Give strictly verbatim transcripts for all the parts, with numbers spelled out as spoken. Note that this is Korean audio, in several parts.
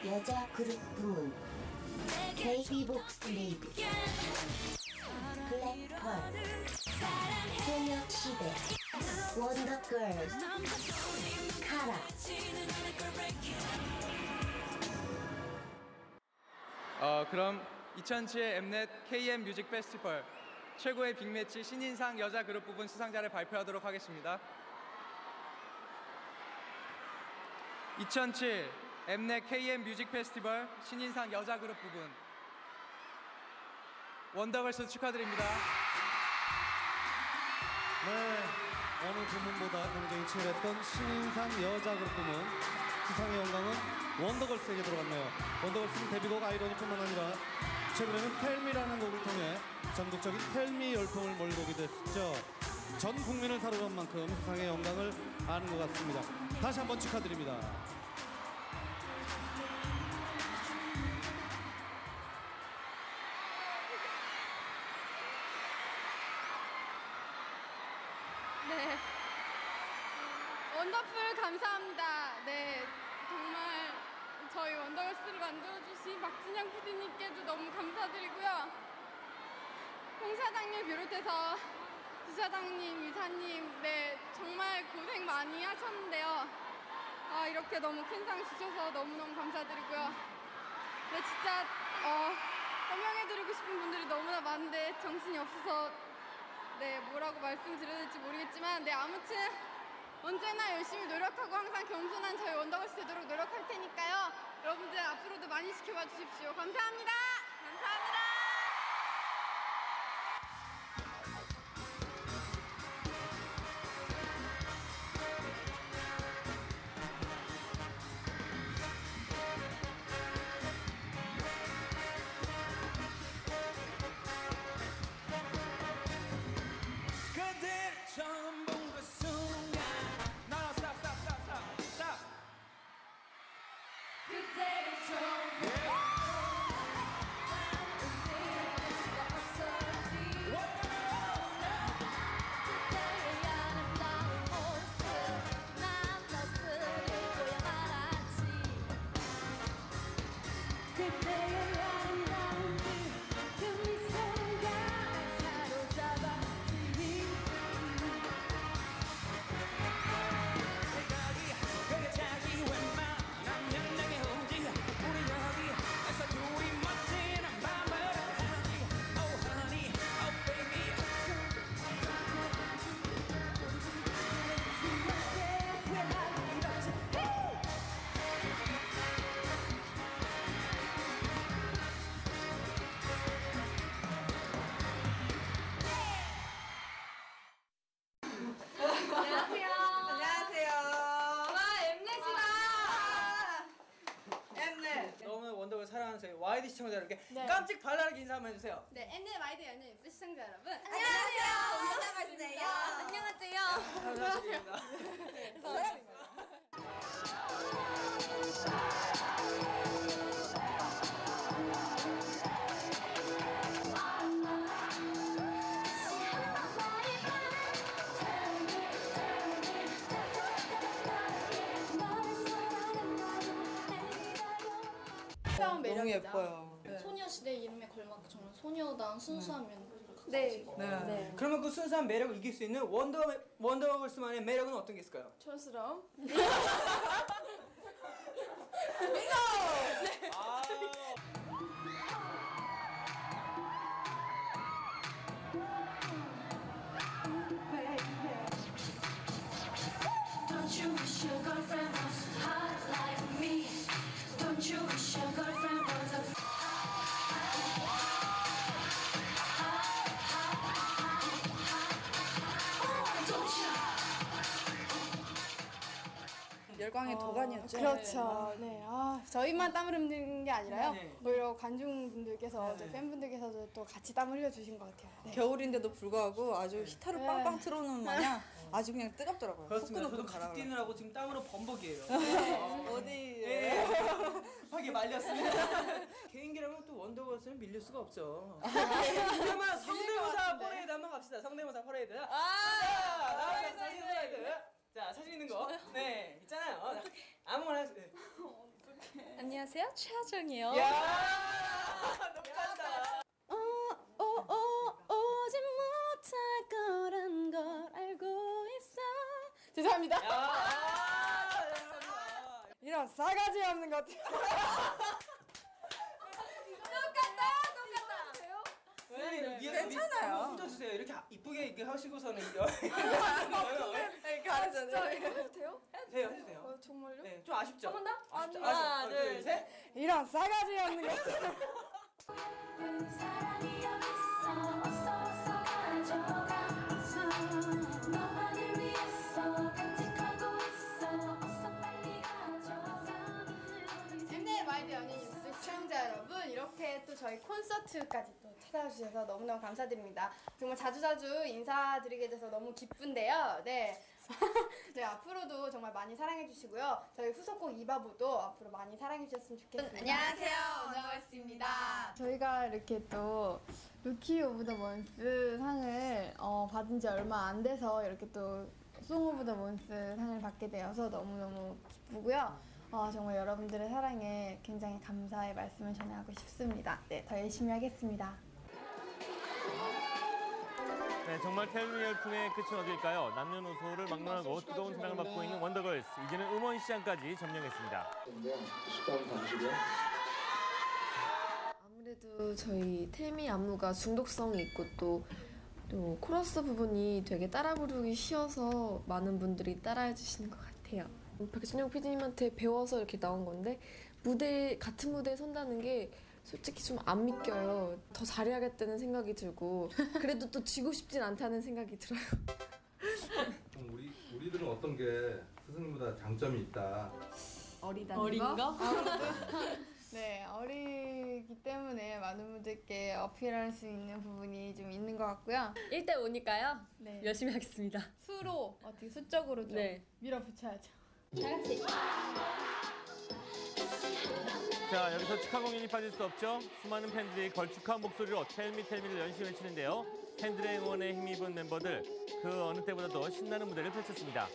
여자 그룹 부문 베이비복스레이브 블랙펄 소녀시대 원더걸스 카라. 어, 그럼 이천칠 엠넷 케이엠 뮤직 페스티벌 최고의 빅매치 신인상 여자 그룹 부분 수상자를 발표하도록 하겠습니다. 이천칠 엠넷 케이엠 뮤직 페스티벌 신인상 여자 그룹 부분 원더걸스 축하드립니다. 네, 어느 부문보다 경쟁이 치열했던 신인상 여자 그룹 부문 수상의 영광은 원더걸스에게 들어갔네요. 원더걸스는 데뷔곡 아이러니뿐만 아니라 최근에는 텔미라는 곡을 통해 전국적인 텔미 열풍을 몰고 오게 됐죠. 전 국민을 사로잡은 만큼 수상의 영광을 아는 것 같습니다. 다시 한번 축하드립니다. 네, 원더풀 감사합니다. 네, 정말 저희 원더걸스를 만들어주신 박진영 피디님께도 너무 감사드리고요. 홍 사장님 비롯해서 부사장님, 이사님, 네, 정말 고생 많이 하셨는데요. 아, 이렇게 너무 큰 상 주셔서 너무너무 감사드리고요. 네, 진짜 어, 설명해드리고 싶은 분들이 너무나 많은데 정신이 없어서 네, 뭐라고 말씀드려야 될지 모르겠지만, 네, 아무튼 언제나 열심히 노력하고 항상 겸손한 저희 원더걸스 되도록 노력할 테니까요. 여러분들 앞으로도 많이 지켜봐 주십시오. 감사합니다. 감사합니다. 처음 본 그 순간 나나 스탑 스탑 스탑 스탑 스탑 그대를 처음 원더걸 사랑하는 저희 와이디 시청자 여러분께 네. 깜찍 발랄하게 인사 한번 해주세요. 네, 엠넷 와이드 연예인 시청자 여러분, 안녕하세요. 안녕하세요. 안녕하세요. 감사합니다. 너무 예뻐요. 네. 소녀시대 이름에 걸맞게 정말 소녀다운 순수한 면모를 갖고 네. 계신 것 네. 같아요. 네. 그러면 그 순수한 매력을 이길 수 있는 원더 원더걸스만의 매력은 어떤 게 있을까요? 촌스러움. 아. Don't you wish your girlfriend was hot like me? Don't you wish your girlfriend was a 열광의 도가니였죠. 그렇죠. 네. 아, 저희만 땀을 흘리는 게 아니라요. 네. 오히려 관중분들께서, 네. 저희 팬분들께서도 또 같이 땀을 흘려주신 것 같아요. 네. 겨울인데도 불구하고 아주 히터를 네. 빵빵 틀어놓은 마냥 아주 그냥 뜨겁더라고요. 그렇습니다. 저도 후끈후끈 같이 갈아가지고. 뛰느라고 지금 땀으로 범벅이에요. 어디 예. 급하게 말렸습니다. 개인기라면 또 원더걸스는 밀릴 수가 없죠. 그러면 성대모사 퍼레이드 한번 갑시다. 성대모사 퍼레이드. 아, 나와서 사진 퍼레이드. 자, 사진 있는 거. 네, 있잖아요. 아무거나 해주세요. 안녕하세요, 최하정이요. 야, 너무 잘한다. 어, 어, 어, 오지 못할 거란 걸 알고 있어. 죄송합니다. 야, 이런 싸가지 없는 것. 왜 이렇게 괜찮아요. 혼자 주세요. 이렇게 이쁘게 이렇게 하시고서는 이렇게 가르쳐줘요. 해도 돼요? 돼요, 해도 돼요. 어, 정말요? 네, 좀 아쉽죠? 한 번 더? 아쉽죠? 하나, 아쉽죠? 둘, 셋. 이런 싸가지 없는 것. 사랑이 여기 있어 어서 어서 가져가 너만을 위해서 간직하고 있어 어서 빨리 가져가 엠넷 마이드 연예 뉴스 시청자 여러분, 이렇게 또 저희 콘서트까지 또 찾아주셔서 너무너무 감사드립니다. 정말 자주자주 인사드리게 돼서 너무 기쁜데요. 네. 네, 앞으로도 정말 많이 사랑해주시고요. 저희 후속곡 이바보도 앞으로 많이 사랑해주셨으면 좋겠습니다. 안녕하세요, 원더걸스입니다. 저희가 이렇게 또 루키 오브 더 먼스 상을 어, 받은 지 얼마 안 돼서 이렇게 또 송 오브 더 먼스 상을 받게 되어서 너무너무 기쁘고요. 어, 정말 여러분들의 사랑에 굉장히 감사의 말씀을 전하고 싶습니다. 네, 더 열심히 하겠습니다. 네, 정말 텔미 열풍의 끝은 어딜까요? 남녀노소를 막론하고 뜨거운 사랑을 받고 있는 원더걸스. 이제는 음원 시장까지 점령했습니다. 아무래도 저희 텔미 안무가 중독성이 있고 또, 또 코러스 부분이 되게 따라 부르기 쉬워서 많은 분들이 따라해 주시는 것 같아요. 박진영 피디님한테 배워서 이렇게 나온 건데 무대 같은 무대에 선다는 게 솔직히 좀 안 믿겨요. 더 잘해야겠다는 생각이 들고 그래도 또 지고 싶진 않다는 생각이 들어요. 그럼 우리 우리들은 어떤 게 스승님보다 장점이 있다. 어리다는 어린 거? 거? 네, 어리기 때문에 많은 분들께 어필할 수 있는 부분이 좀 있는 것 같고요. 일 대 오니까요. 네. 열심히 하겠습니다. 수로 어떻게 수적으로 좀 네. 밀어붙여야죠. 자, 여기서 축하 공연이 빠질 수 없죠. 수많은 팬들이 걸쭉한 목소리로 텔미 텔미를 열심히 외치는데요. 팬들의 응원에 힘입은 멤버들, 그 어느 때보다도 신나는 무대를 펼쳤습니다.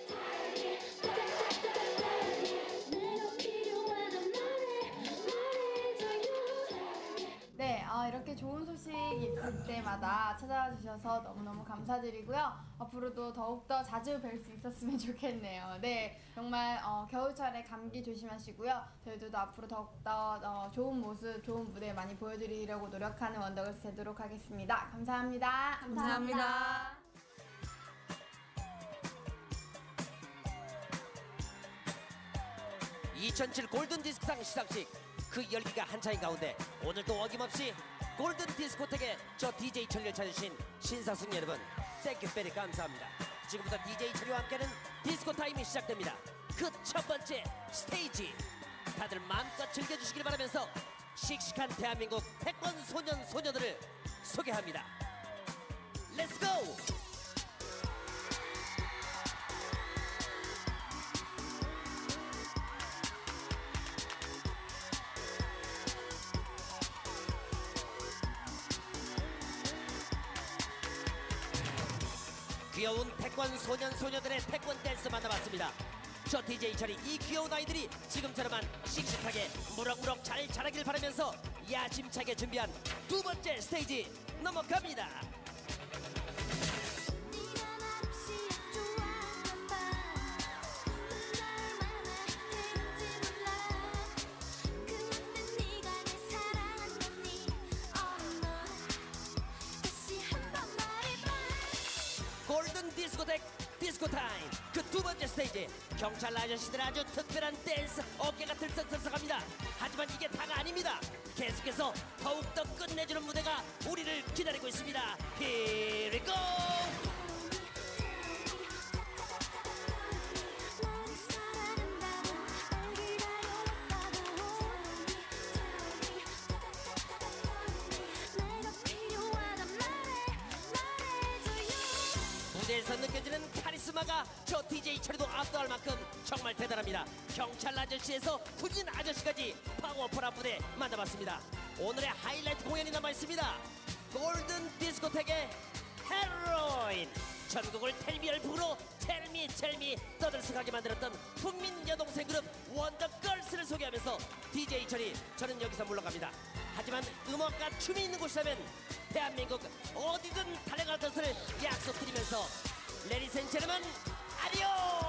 네, 어, 이렇게 좋은 소식 있을 때마다 찾아와 주셔서 너무너무 감사드리고요. 앞으로도 더욱더 자주 뵐 수 있었으면 좋겠네요. 네, 정말 어, 겨울철에 감기 조심하시고요. 저희도 앞으로 더욱더 어, 좋은 모습, 좋은 무대 많이 보여드리려고 노력하는 원더걸스 되도록 하겠습니다. 감사합니다. 감사합니다. 이천칠 골든디스크상 시상식 그 열기가 한창인 가운데 오늘도 어김없이 골든디스코텍에 저 디제이 천리를 찾으신 신사숙 여러분 땡큐 베리 감사합니다. 지금부터 디제이 천리와 함께하는 디스코 타임이 시작됩니다. 그 첫 번째 스테이지 다들 마음껏 즐겨주시길 바라면서 씩씩한 대한민국 태권 소년 소녀들을 소개합니다. 렛츠고! 귀여운 태권 소년 소녀들의 태권 댄스 만나봤습니다. 저 디제이 철이 이 귀여운 아이들이 지금처럼만 씩씩하게 무럭무럭 잘 자라길 바라면서 야심차게 준비한 두 번째 스테이지 넘어갑니다. 골든 디스코텍 디스코 타임 그 두 번째 스테이지 경찰 아저씨들 아주 특별한 댄스 어깨가 들썩들썩합니다. 하지만 이게 다가 아닙니다. 계속해서 더욱더 끝내주는 무대가 우리를 기다리고 있습니다. Here we go! 무대에서 느껴지는 카리스마가 저 디제이 철이도 압도할 만큼 정말 대단합니다. 경찰 아저씨에서 후진 아저씨까지 파워풀한 무대 만나봤습니다. 오늘의 하이라이트 공연이 남아있습니다. 골든 디스코텍의 헤로인 전국을 텔미 열풍으로 텔미 텔미 떠들썩하게 만들었던 국민 여동생 그룹 원더걸스를 소개하면서 디제이 철이 저는 여기서 물러갑니다. 하지만 음악과 춤이 있는 곳이라면 대한민국 어디든 달려갈 것을 약속드리면서 레디스 앤 제르먼 아디오